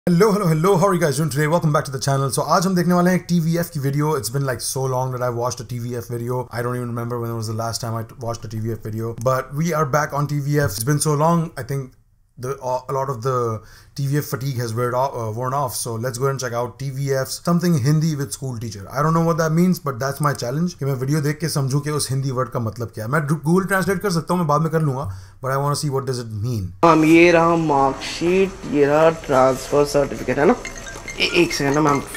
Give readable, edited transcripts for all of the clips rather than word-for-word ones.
Hello, how are you guys doing today? Welcome back to the channel. So आज हम देखने वाले हैं एक TVF की video. It's been like so long that I watched a TVF video. I don't even remember when was the last time I watched a TVF video. But we are back on TVF. It's been so long. I think a lot of the TVF fatigue has worn off. So let's go and check out TVF's Something Hindi with School Teacher. I don't know what that means, but that's my challenge. कि मैं video देख के समझूं कि उस Hindi word का मतलब क्या है. मैं Google Translate कर सकता हूँ, मैं बाद में कर लूँगा. But I want to see what does it mean. ये रहा मार्कशीट, ये रहा ट्रांसफर सर्टिफिकेट, है ना? एक सेकंड ना मैम.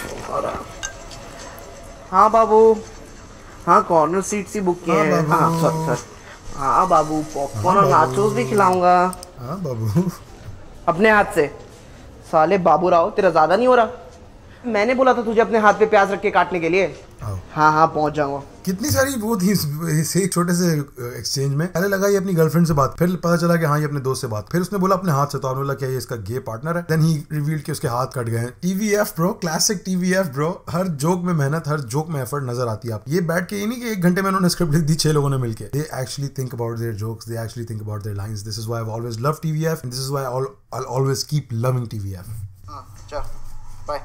हाँ बाबू, हाँ कॉर्नर सीट सी बुक की है. हाँ सर. हाँ बाबू, पॉपकॉर्न और नाचोस भी खिलाऊंगा. हाँ बाबू, अपने हाथ से. साले बाबू राव, तेरा ज्यादा नहीं हो रहा? मैंने बोला था तुझे अपने हाथ पे प्याज रख के काटने के लिए. हाँ पहुंच जाऊंगा. कितनी सारी वो थी एक छोटे से एक्सचेंज में. पहले लगा ये अपनी गर्लफ्रेंड से बात, फिर पता चला कि हाँ ये अपने दोस्त से बात, फिर उसने बोला अपने हाथ से, तो आपने बोला क्या ये इसका गे पार्टनर है. देन ही रिवील्ड कि उसके हाथ कट गए. TVF bro, classic TVF bro. हर जोक में मेहनत, हर जोक में एफर्ट नजर आती है. आप ये बैठ के ये नहीं कि एक घंटे में उन्होंने स्क्रिप्ट लिख दी 6 लोगों ने मिलकर. They actually think about their jokes, they actually think about their lines. This is why I have always loved TVF and this is why I will always keep loving TVF. चल bye.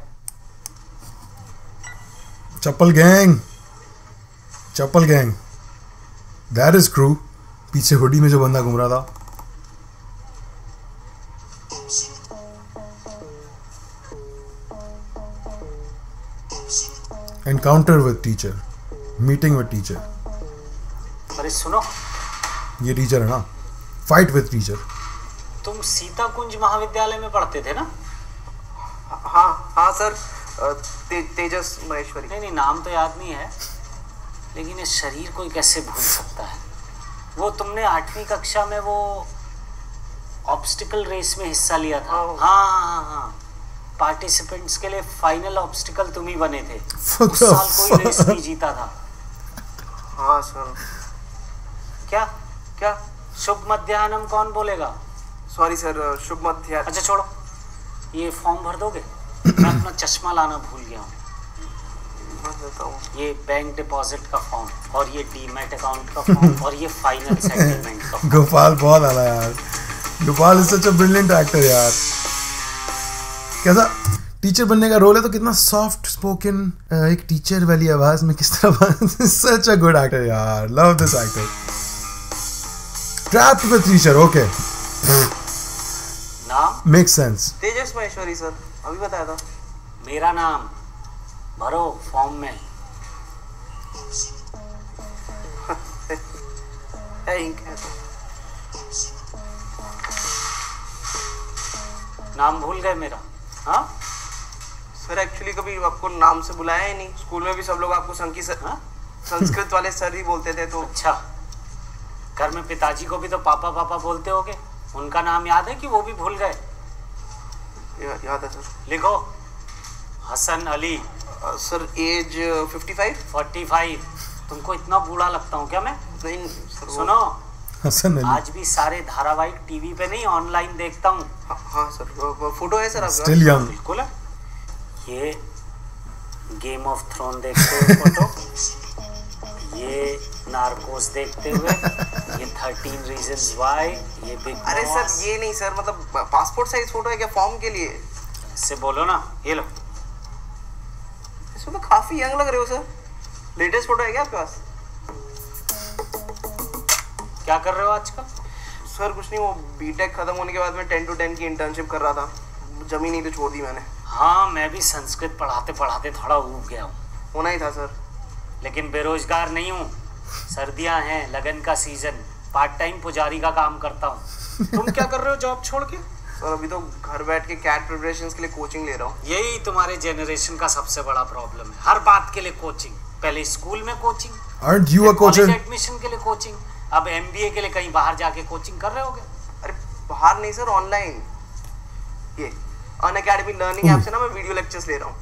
चप्पल gang, that is crew. पीछे hoodie में जो बंदा घूम रहा था. Encounter with teacher, meeting with teacher. अरे सुनो, ये टीचर है ना. Fight with teacher. तुम सीता कुंज महाविद्यालय में पढ़ते थे ना? हाँ सर. तेजस महेश्वरी. नहीं, नाम तो याद नहीं है, लेकिन ये शरीर कोई कैसे भूल सकता है. वो तुमने 8वीं कक्षा में वो ऑब्स्टिकल रेस में हिस्सा लिया था. हाँ. पार्टिसिपेंट्स के लिए फाइनल ऑब्स्टिकल तुम ही बने थे. उस साल कोई रेस नहीं जीता था. हाँ सर. क्या शुभ मध्याह्नम कौन बोलेगा? सॉरी सर, शुभ मध्याह्न. अच्छा छोड़ो, ये फॉर्म भर दोगे? मैं अपना चश्मा लाना भूल गया हूँ. ये बैंक डिपॉजिट का फॉर्म, और ये डीमैट अकाउंट का फॉर्म, और ये फाइनल सेटलमेंट का फॉर्म. गोपाल बहुत आला यार. Gopal is such a brilliant actor यार. कैसा टीचर बनने का रोल है तो कितना सॉफ्ट स्पोकन, एक टीचर वाली आवाज में किस तरह. सच अ गुड एक्टर यार. Love this actor. Trapped with teacher. Okay, नाम make sense. Tejas Maheshwari sir, अभी बताया था. मेरा नाम भरो फॉर्म में. नाम भूल गए मेरा? हाँ सर, एक्चुअली कभी आपको नाम से बुलाया ही नहीं. स्कूल में भी सब लोग आपको संस्कृत वाले सर ही बोलते थे. तो अच्छा, घर में पिताजी को भी तो पापा पापा बोलते होगे. उनका नाम याद है कि वो भी भूल गए? याद है सर. लिखो, हसन अली. Sir as 45. तुमको इतना बूढ़ा लगता हूँ क्या मैं? नहीं सर. सुनो, हसन अली. आज भी सारे धारावाहिक टीवी पे नहीं, ऑनलाइन देखता हूँ. हाँ सर, फोटो है सर आपका? Still young. बिल्कुल है. ये गेम ऑफ थ्रोन देखते हुए फोटो, ये नार्कोस देखते हुए, ये 13 रीजंस व्हाई, ये बिग. अरे सर ये नहीं सर, मतलब पासपोर्ट साइज फोटो है क्या फॉर्म के लिए? इससे बोलो ना. ये लो. इसमें तो काफी यंग लग रहे हो सर. लेटेस्ट फोटो है क्या आपके पास? क्या कर रहे हो आजकल? सर कुछ नहीं, वो बीटेक खत्म होने के बाद में 10 to 10 की इंटर्नशिप कर रहा था. जमी नहीं तो छोड़ दी मैंने. हाँ, मैं भी संस्कृत पढ़ाते पढ़ाते थोड़ा ऊब गया हूँ. होना ही था सर. लेकिन बेरोजगार नहीं हूँ. सर्दियाँ हैं, लगन का सीजन, पार्ट टाइम पुजारी का काम करता हूँ. तुम क्या कर रहे हो जॉब छोड़ के? सर अभी तो घर बैठ के कैट प्रिपरेशंस के लिए कोचिंग ले रहा हूँ. यही तुम्हारे जेनरेशन का सबसे बड़ा प्रॉब्लम है. हर बात के लिए कोचिंग. पहले स्कूल में coaching, Aren't you a coach? Admission के लिए कोचिंग, अब MBA के लिए कहीं बाहर जाके कोचिंग कर रहे होगे. अरे बाहर नहीं सर, ऑनलाइन. ये अनअकैडमी लर्निंग ऐप से ना मैं वीडियो लेक्चर्स ले रहा हूँ.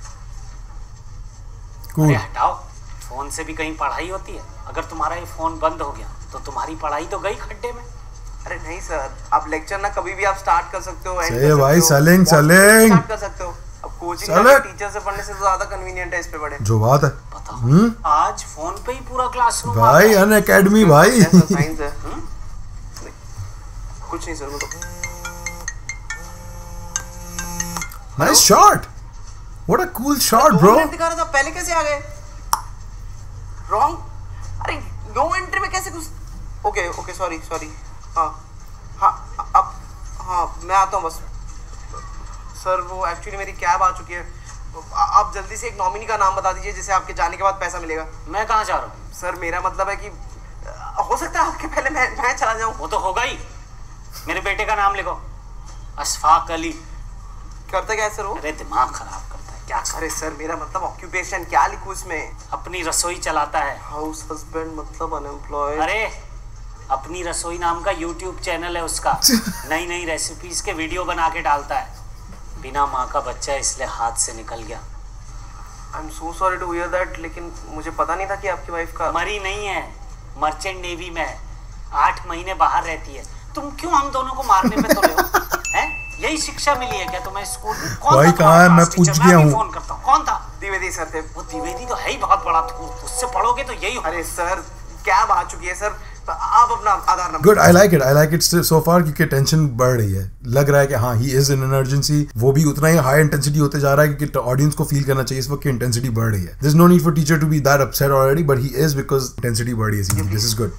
Cool. अरे हटाओ, फोन से भी कहीं पढ़ाई होती है? अगर तुम्हारा ये फोन बंद हो गया तो तुम्हारी पढ़ाई तो गई खड्डे में. अरे नहीं सर, आप लेक्चर ना कभी भी आप स्टार्ट कर सकते हो. सही है भाई. सेलिंग स्टार्ट कर सकते हो. अब कोचिंग टीचर से पढ़ने से तो ज्यादा कन्वीनियंट है इस पे पढ़े. जो बात है. बताओ, आज फोन पे ही पूरा क्लासरूम भाई. अनअकैडमी भाई. साइंस है. कुछ नहीं सर, मतलब Nice shot. What a cool shot, bro. दिखा रहा था, पहले कैसे आ गए? Wrong? अरे नो एंट्री में कैसे घुस? ओके सॉरी हाँ अब हाँ मैं आता हूँ बस। सर वो एक्चुअली मेरी कैब आ चुकी है, आप जल्दी से एक नॉमिनी का नाम बता दीजिए जिसे आपके जाने के बाद पैसा मिलेगा। मैं कहाँ जा रहा हूँ? सर मेरा मतलब है कि हो सकता है आपके पहले मैं चला जाऊँ। वो तो होगा ही। मेरे बेटे का नाम लिखो, अशफाक अली। करता क्या है सर वो? अरे दिमाग खराब करता है क्या? अरे सर मेरा मतलब ऑक्यूपेशन क्या लिखूं इसमें? अपनी रसोई चलाता है। हाउस हस्बैंड मतलब अनएम्प्लॉयड। अरे अपनी रसोई नाम का यूट्यूब चैनल है उसका। नई नई रेसिपीज के वीडियो बना के डालता है। बिना माँ का बच्चा इसलिए हाथ से निकल गया। I am so sorry to hear that, लेकिन मुझे पता नहीं था कि आपकी वाइफ का। मरी नहीं है, मर्चेंट नेवी में है, 8 महीने बाहर रहती है। तुम क्यों हम दोनों को मारने में तुले हो? हैं? यही शिक्षा मिली है क्या तुम्हें स्कूल में? भाई कहाँ है? मैं पूछ गया हूँ। फोन करता हूँ। कौन था? द्विवेदी सर थे। वो द्विवेदी तो है ही बहुत बड़ा धूर्त, उससे पढ़ोगे तो यही हो। अरे सर कैब आ चुकी है सर, तो आप अपना Aadhaar number. Good, I like it so far, क्योंकि टेंशन बढ़ रही है। लग रहा है कि हाँ ही इज इन एमरजेंसी। वो भी उतना ही हाई इंटेंसिटी होते जा रहा है क्योंकि ऑडियंस को फील करना चाहिए इस वक्त की इंटेंसिटी बढ़ रही है। There is no need for teacher to be that upset already, but he is because intensity बढ़ रही है। This is good.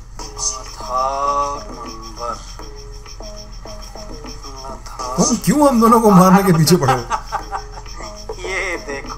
क्यों हम दोनों को मारने के पीछे पड़े हो? ये देखो।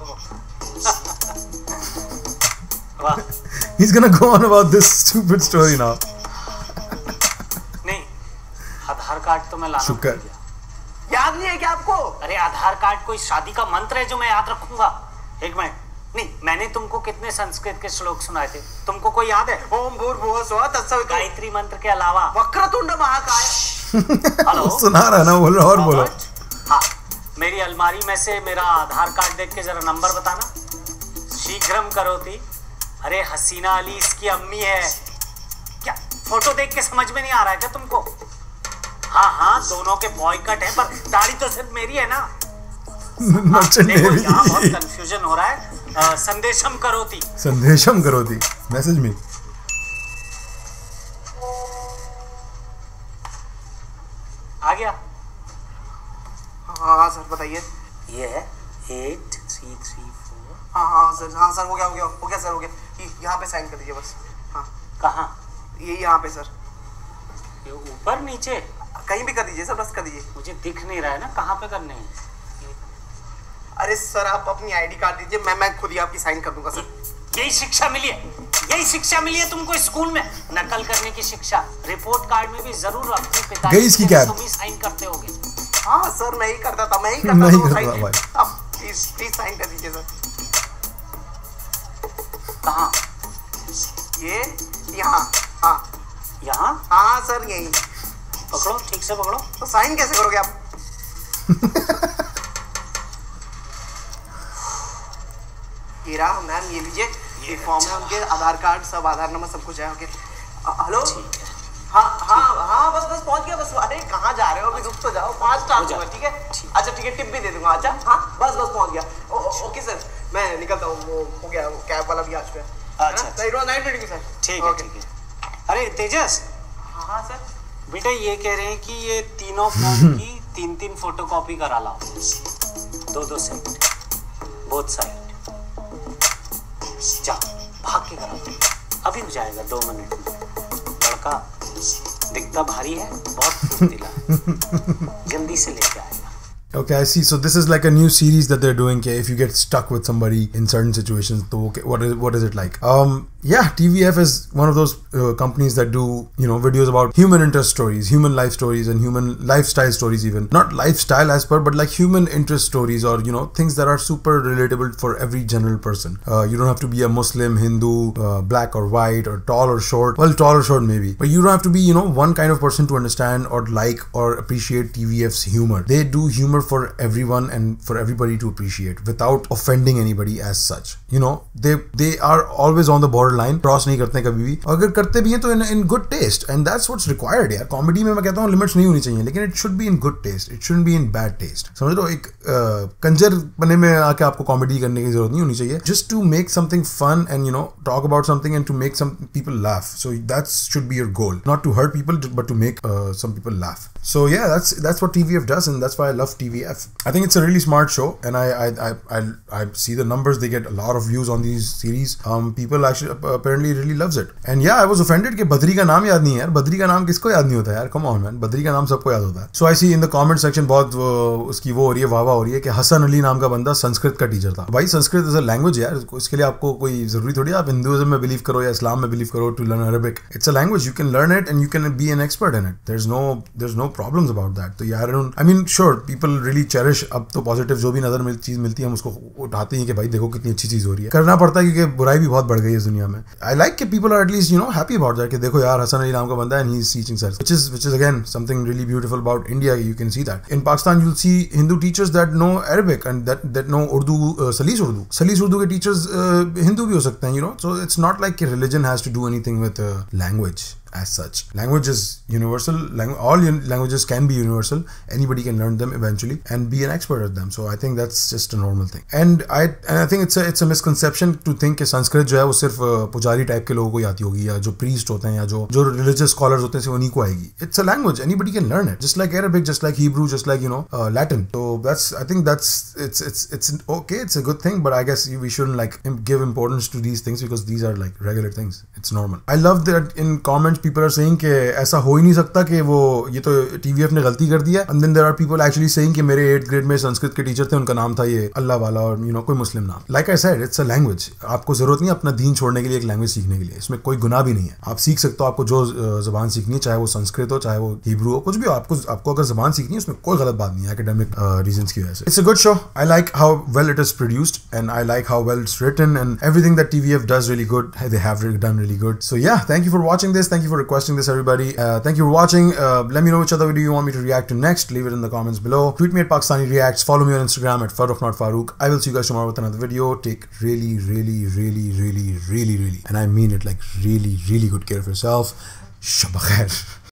He's gonna go on about this stupid story now. नहीं, आधार कार्ड तो मैं लाना भूल गया। याद नहीं है क्या आपको? अरे आधार कार्ड कोई शादी का मंत्र है जो मैं याद रखूंगा? एक मिनट। नहीं, मैंने तुमको कितने संस्कृत के श्लोक सुनाए थे, तुमको कोई याद है? ओम भूर्भुवः स्वः तत्सवितुर्वरेण्यं। गायत्री मंत्र के अलावा वक्रतुंड महाकाय। हेलो, सुना रहा है ना, बोलो और बोलो। हाँ, मेरी अलमारी में से मेरा आधार कार्ड देख के जरा नंबर बताना। शीघ्रम करोति। अरे हसीना अली इसकी अम्मी है क्या? फोटो देख के समझ में नहीं आ रहा है क्या तुमको? हाँ दोनों के बॉय कट है, पर दाढ़ी तो सिर्फ मेरी है ना। देखो यहाँ बहुत कंफ्यूजन हो रहा है। संदेशम करोति मैसेज में। आ गया? हाँ सर बताइए। ये है 8334। हाँ सर हो गया सर, हो गया। यहाँ पे साइन कर दीजिए बस। हाँ कहाँ? ये यहाँ पे सर। ये ऊपर नीचे कहीं भी कर दीजिए सर, बस कर दीजिए। मुझे दिख नहीं रहा है ना कहाँ पे करने हैं। अरे सर आप अपनी आईडी कार्ड दीजिए, मैं खुद ही आपकी साइन कर दूंगा सर। यही शिक्षा मिली है तुमको स्कूल में, नकल करने की शिक्षा। रिपोर्ट कार्ड में भी जरूर अपने पिताजी के तुम ही साइन करते होगे। हाँ सर मैं ही करता था, भाई। अब प्लीज साइन कर दीजिए सर। कहाँ? ये यहाँ। हाँ यहाँ? हाँ सर यही। पकड़ो, ठीक से पकड़ो। तो साइन कैसे करोगे आप? ये रहा मैम, ये लीजिए। ये फॉर्म है उनके, आधार कार्ड सब, आधार नंबर सब कुछ है। Okay hello. हाँ बस पहुंच गया बस। अरे कहाँ जा रहे हो अभी? रुक तो जाओ, 5 स्टार दूंगा। ठीक है अच्छा, ठीक है टिप भी दे दूंगा। अच्छा हाँ बस पहुंच गया। ओके सर मैं निकलता हूँ। वो हो गया, वो कैब वाला भी आ चुका है। अच्छा it was nice meeting you sir. ठीक है। अरे तेजस। हाँ सर। बेटा ये कह रहे हैं कि ये तीनों फॉर्म की 3 फोटोकॉपी करा लाओ, 2 सेट, बोथ साइड। जाओ भाग के करा, अभी हो जाएगा 2 मिनट में। लड़का दिखता भारी है, बहुत फुर्तीला है, जल्दी से लेके आएगा। Okay, I see. So this is like a new series that they're doing. If you get stuck with somebody in certain situations, so okay, what is it like? Yeah, TVF is one of those companies that do videos about human interest stories, human life stories, and human lifestyle stories. Even not lifestyle as per, but like human interest stories, or things that are super relatable for every general person. You don't have to be a Muslim, Hindu, black or white, or tall or short. Well, tall or short maybe, but you don't have to be one kind of person to understand or like or appreciate TVF's humor. They do humor for everyone and for everybody to appreciate without offending anybody as such. They are always on the borderline line cross नहीं करते कभी भी, अगर करते भी हैं तो in good taste, and that's what's required यार. कॉमेडी में मैं कहता हूँ लिमिट्स नहीं होनी चाहिए, लेकिन it should be in good taste, it shouldn't be in bad taste. समझ लो, एक कंजर बने में आके आपको कॉमेडी करने की जरूरत नहीं होनी चाहिए. Just to make something fun and talk about something and to make some people laugh. So that should be your goal, not to hurt people but to make some people laugh. So yeah, that's what TVF does, and that's why I love TVF. I think it's a really smart show, and I see the numbers. They get a lot of views on these series. People actually apparently really loves it. And yeah, I was offended कि बद्री का नाम याद नहीं है यार. बद्री का नाम किसको याद नहीं होता यार? Come on man, बद्री का नाम सबको याद होता है. So I see in the comment section बहुत उसकी वो हो रही है, वाह हो रही है कि हसन अली नाम का बंदा संस्कृत का टीचर था. भाई संस्कृत इज अ लैंग्वेज यार, इसके लिए आपको कोई जरूरी थोड़ी आप हिंदुइज्म में बिलीव करो या इस्लाम में बिलीव करो to learn Arabic. It's a language, you can learn it and you can be an expert in it. There's no problems about that. तो यार I mean sure people really cherish, अब तो positive जो भी नजर चीज मिलती है हम उसको उठाते हैं कि भाई देखो कितनी अच्छी चीज हो रही है. करना पड़ता है क्योंकि बुराई भी बहुत बढ़ गई है इस दुनिया में. I like कि people are at least happy about that कि देखो यार हसन अली नाम का बंदा है and he's teaching science, which is again something really beautiful about India. You can see that in Pakistan you'll see Hindu teachers that know Arabic and that know Urdu, Salis Urdu के teachers Hindu भी हो सकते हैं, so it's not like religion has to do anything with language as such. Language is universal. All languages can be universal. Anybody can learn them eventually and be an expert at them. So I think that's just a normal thing. And I think it's a misconception to think कि संस्कृत जो है वो सिर्फ पुजारी type के लोगों को आती होगी, या जो priest होते हैं या जो religious scholars होते हैं उन्हीं को आएगी. It's a language. Anybody can learn it. Just like Arabic, just like Hebrew, just like Latin. So I think it's okay. It's a good thing. But I guess we shouldn't like give importance to these things because these are like regular things. It's normal. I love that in comments people are saying कि ऐसा हो ही नहीं सकता कि वो ये तो TVF ने गलती कर दिया. And then there are people actually saying कि मेरे 8th grade में संस्कृत के टीचर थे, उनका नाम था ये अल्लाह वाला और कोई मुस्लिम नाम. Like I said, it's a language. आपको जरूरत नहीं अपना दीन छोड़ने के लिए एक लैंग्वेज सीखने के लिए. इसमें कोई गुनाह भी नहीं है. आप सीख सकते हो, आपको जो जबान सीखनी है, चाहे वो संस्कृत हो, चाहे वो हिब्रू हो, कुछ भी हो, आपको अगर जबान सीखनी है उसमें कोई गलत बात नहीं है एकेडमिक रीजंस की वजह से. It's a good show. I like how well it is produced and I like how well it's written and everything that TVF does really good. They have done really good. So yeah, thank you for watching this. Thank you for requesting this, everybody. Thank you for watching. Let me know which other video you want me to react to next. Leave it in the comments below. Tweet me at Pakistani Reacts. Follow me on Instagram at Farooq not Farooq. I will see you guys tomorrow with another video. Take really, and I mean it, like really good care of yourself. Shabba khair.